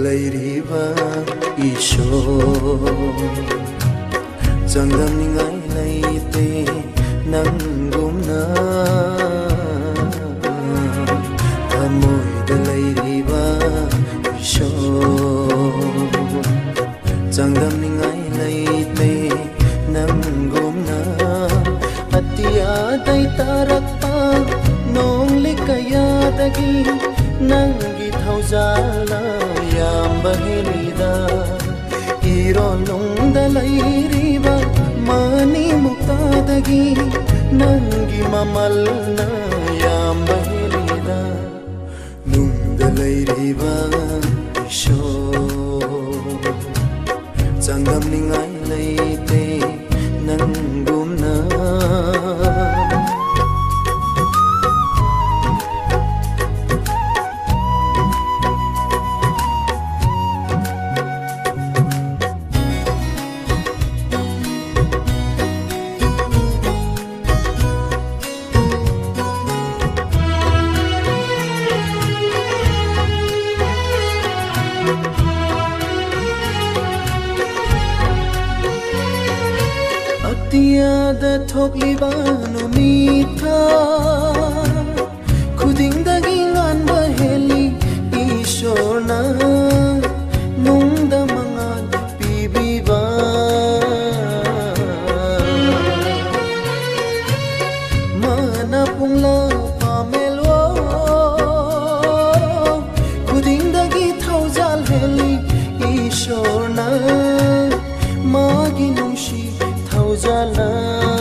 leiriba ishor changdamningai leite nangumna thamoida leiriba ishor changdamningai leite nangumna atiyadai tarakpa nongli kayadagi nangi thaujala yamba helida irolungda leiriba mani muktadagi nangi mamalna yamba helida nungda leiriba ishor changdamningai leite nangumna Tiada thokliba numita khudingdagi nganba heli ishorna nungda mangal pibiba mana pungla pamelwa khudingdagi thaujal heli ishorna magi nungshi Jala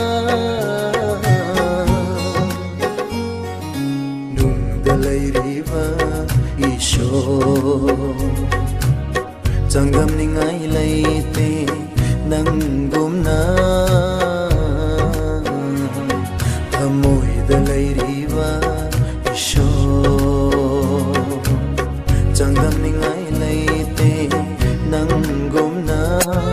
nungda leiriba ishor changdamningai leite nangumna thamoida leiriba ishor changdamningai leite nangumna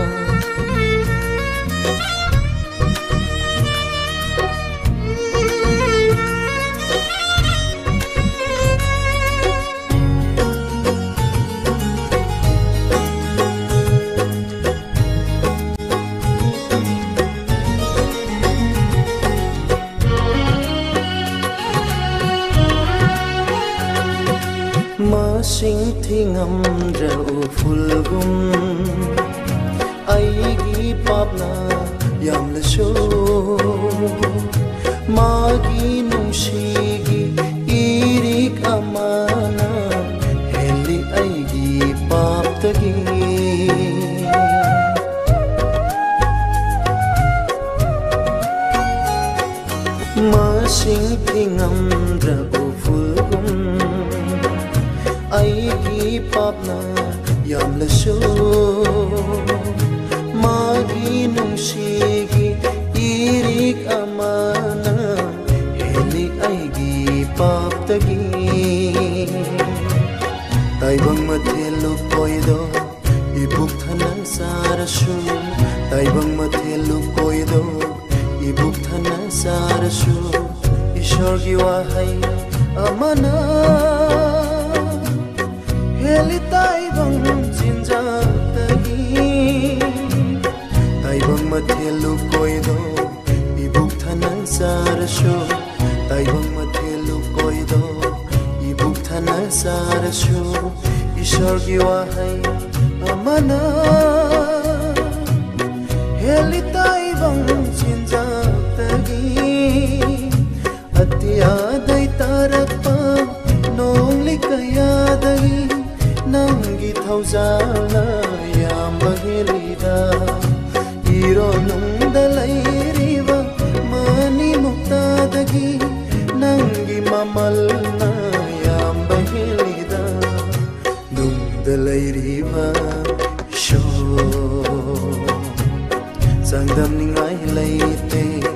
Masing thingamra fulgum aigi papna yamla sho magi nungshigi irik amana heli aigi paptagi Masing thingamra fulgum aigi papna yamla sho magi nungshigi irik amana heli aigi paptagi taibang mathelu koido ibuk thanan sarashu taibang mathelu koido ibuk thanan sarashu ishor gi wahai amana heli taibang jinjatagi taibang mathelu koido ibuk thanan sarashu taibang mathelu koido ibuk thanan sarashu ishor gi wahai amana heli taibang jinjatagi atiyadai tarakpa nongli kayadagi nangi thaujala yamba helida irolungda leiriba mani muktadagi nangi mamalna yamba helida nungda leiriba shor changdamningai leite